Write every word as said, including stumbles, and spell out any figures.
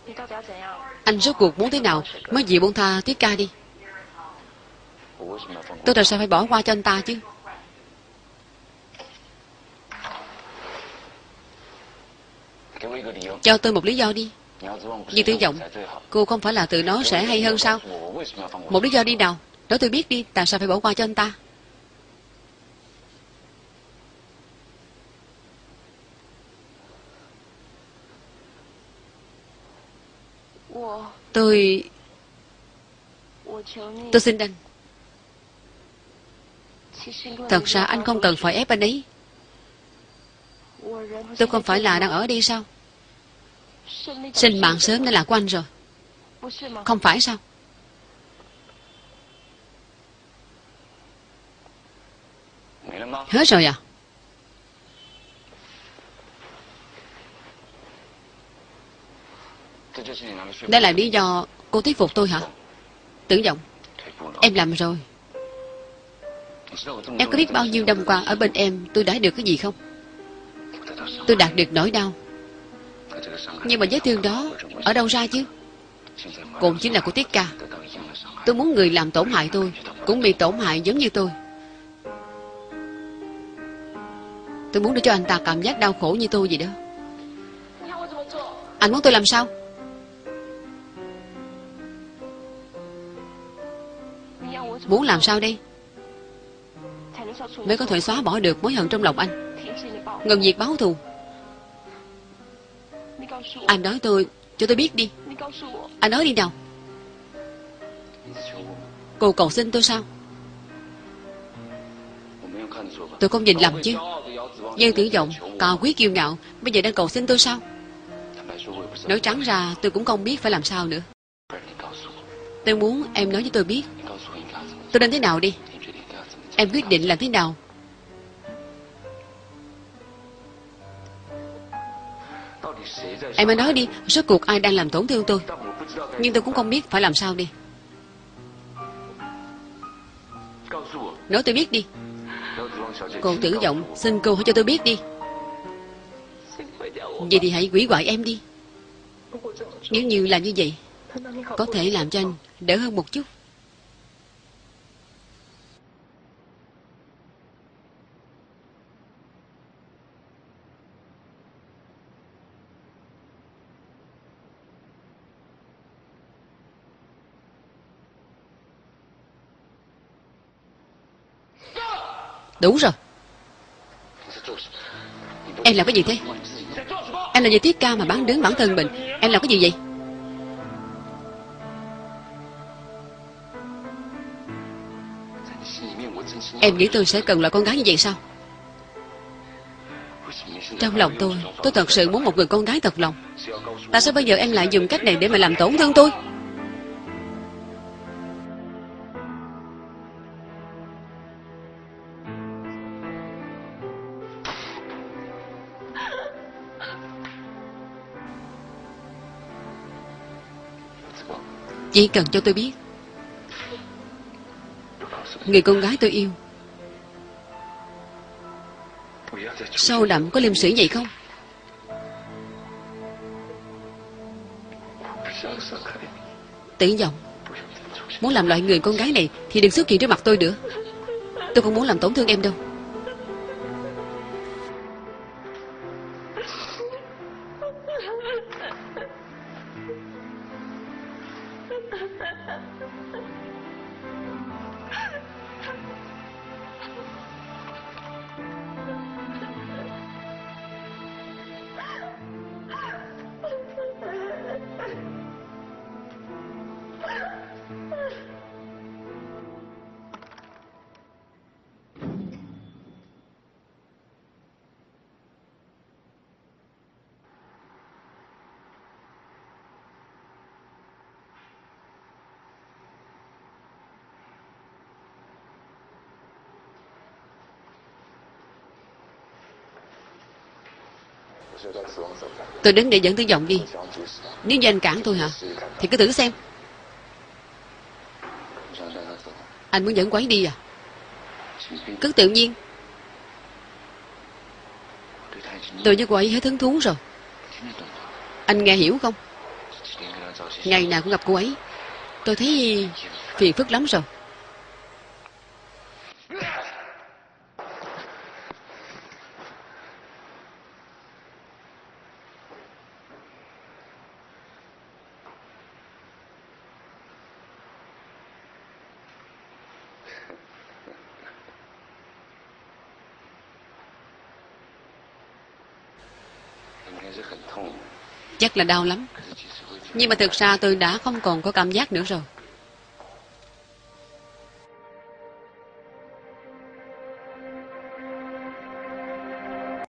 Anh rốt cuộc muốn thế nào mới chịu buông tha Tiết Ca đi? Tôi tại sao phải bỏ qua cho anh ta chứ? Cho tôi một lý do đi. Như Tử Vọng, cô không phải là tự nói sẽ hay hơn sao? Một lý do đi nào, nói tôi biết đi. Tại sao phải bỏ qua cho anh ta? Tôi... Tôi xin anh. Thật ra anh không cần phải ép anh ấy. Tôi không phải là đang ở đây sao? Sinh mạng sớm đã là của anh rồi. Không phải sao? Hết rồi à? Đây là lý do cô thuyết phục tôi hả? Tử Vọng, em làm rồi. Em có biết bao nhiêu năm qua ở bên em tôi đã được cái gì không? Tôi đạt được nỗi đau. Nhưng mà vết thương đó ở đâu ra chứ? Cũng chính là của Tiết Ca. Tôi muốn người làm tổn hại tôi cũng bị tổn hại giống như tôi. Tôi muốn để cho anh ta cảm giác đau khổ như tôi vậy đó. Anh muốn tôi làm sao? Muốn làm sao đây mới có thể xóa bỏ được mối hận trong lòng anh, ngừng việc báo thù? Anh nói tôi, cho tôi biết đi. Anh nói đi nào. Cô cầu xin tôi sao? Tôi không nhìn lầm chứ? Giang Tử Vọng cao quý kiêu ngạo, bây giờ đang cầu xin tôi sao? Nói trắng ra tôi cũng không biết phải làm sao nữa. Tôi muốn em nói với tôi biết tôi nên thế nào đi. Em quyết định làm thế nào? Em hãy nói đi, rốt cuộc ai đang làm tổn thương tôi? Nhưng tôi cũng không biết phải làm sao đi. Nói tôi biết đi. Cô Tử Vọng, xin cô hãy cho tôi biết đi. Vậy thì hãy quỷ hoại em đi. Nếu như là như vậy, có thể làm cho anh đỡ hơn một chút. Đúng rồi. Em làm cái gì thế? Em là vì Tiết Ca mà bán đứng bản thân mình. Em làm cái gì vậy? Em nghĩ tôi sẽ cần loại con gái như vậy sao? Trong lòng tôi, tôi thật sự muốn một người con gái thật lòng. Tại sao bây giờ em lại dùng cách này để mà làm tổn thương tôi? Chỉ cần cho tôi biết người con gái tôi yêu sâu đậm có liêm sĩ vậy không? Tử Vọng, muốn làm loại người con gái này thì đừng xuất hiện trước mặt tôi nữa. Tôi không muốn làm tổn thương em đâu. Tôi đến để dẫn Tử Vọng đi. Nếu như anh cản tôi hả, thì cứ thử xem. Anh muốn dẫn cô ấy đi à? Cứ tự nhiên. Tôi với cô ấy hết hứng thú rồi. Anh nghe hiểu không? Ngày nào cũng gặp cô ấy. Tôi thấy phiền phức lắm rồi. Chắc là đau lắm. Nhưng mà thực ra tôi đã không còn có cảm giác nữa rồi.